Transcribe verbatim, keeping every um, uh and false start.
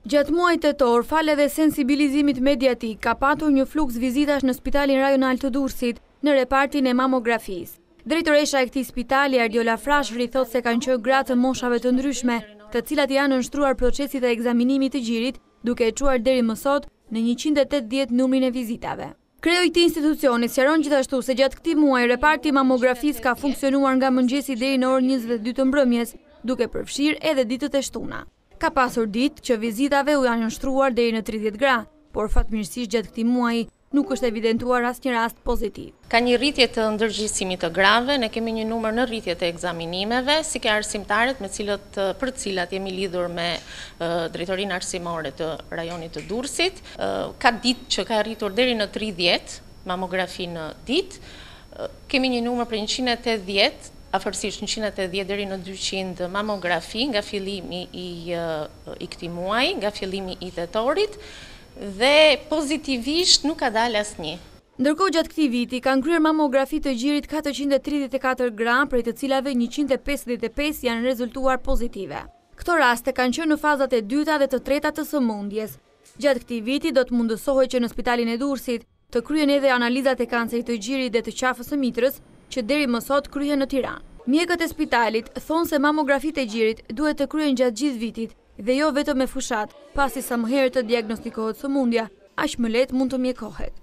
Gjatë muajit tetor, falë edhe sensibilizimit mediatik, ka patur një fluks vizitash në Spitalin Rajonal të Durrësit në Repartin e Mamografisë. Drejtoresha e këtij spitali, Ardiola Frashëri, thotë se kanë qenë gratë moshave të ndryshme, të cilat janë nënshtruar procesit e ekzaminimit të gjirit, duke e çuar deri më sot në njëqind e tetëdhjetë numrin e vizitave. Kreu i këtij institucioni sqaron gjithashtu se gjatë këtij muaji Reparti i Mamografisë ka funksionuar nga mëngjesi deri në orën njëzet e dy të mbrëmjes, duke përfshirë edhe ditët e shtuna. Ka pasur ditë që vizitave u janë nënshtruar deri në tridhjetë gra, por fatmirësisht gjatë këtij muaji nuk është evidentuar asnjë rast pozitiv. Ka një rritje të ndërgjegjësimit të grave, ne kemi një numër në rritje të ekzaminimeve, si ke arsimtarët me cilët për të cilat jemi lidhur me uh, drejtorinë arsimore të rajonit të Durrësit. Uh, ka ditë që ka rritur deri në tridhjetë mamografi në ditë. Uh, kemi një numër për njëqind e tetëdhjetë afërsisht njëqind e tetëdhjetë deri në dyqind mamografi nga fillimi i, i këtij muaji, nga fillimi i tetorit, dhe pozitivisht nuk ka dalë asnjë. Ndërkohë gjatë këtij viti kanë kryer mamografi të gjirit katërqind e tridhjetë e katër gra, prej të cilave njëqind e pesëdhjetë e pesë janë rezultuar pozitive. Këto raste kanë qenë në fazat e dyta dhe të treta të sëmundjes. Gjatë këtij viti do të mundësohet që në Spitalin e Durrësit të kryen edhe analizat e kancerit të gjirit dhe të qafës së mitrës, që deri më sot kryhen në Tiranë. Mjekët e spitalit thonë se mamografit e gjirit duhet të kryen gjatë gjithë vitit dhe jo vetëm me fushat, pasi sa më herët të diagnostikohet sëmundja, aq më lehtë mund të mjekohet.